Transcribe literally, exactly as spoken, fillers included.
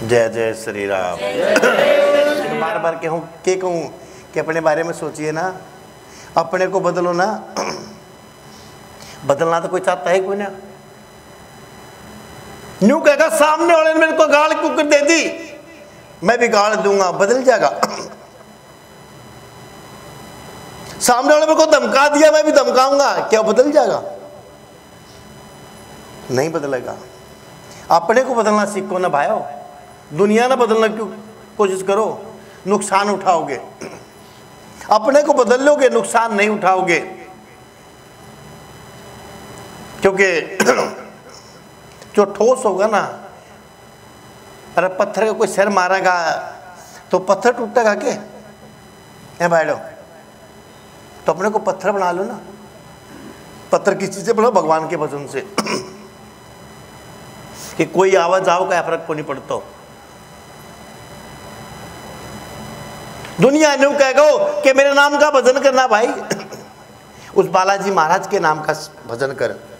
जय जय श्री राम। बार बार कहूँ के कहूँ कि अपने बारे में सोचिए ना, अपने को बदलो ना। बदलना तो कोई चाहता है कोई ना। न्यू कहेगा सामने वाले ने मेरे को गाल क्यों कर दे दी, मैं भी गाल दूंगा, बदल जाएगा। सामने वाले मेरे को धमका दिया, मैं भी धमकाऊंगा, क्या बदल जाएगा? नहीं बदलेगा। अपने को बदलना सीखो ना भाइयों, दुनिया ना बदलना क्यों कोशिश करो, नुकसान उठाओगे। अपने को बदल लोगे, नुकसान नहीं उठाओगे। क्योंकि जो ठोस होगा ना, अरे पत्थर का कोई सिर मारेगा तो पत्थर टूटेगा क्या? है भाइयों, तो अपने को पत्थर बना लो ना। पत्थर किस चीज से बनाओ? भगवान के भजन से। कि कोई आवाज आओ का फर्क को नहीं पड़ता। दुनिया न्यू कहेगा कि मेरे नाम का भजन करना भाई, उस बालाजी महाराज के नाम का भजन कर।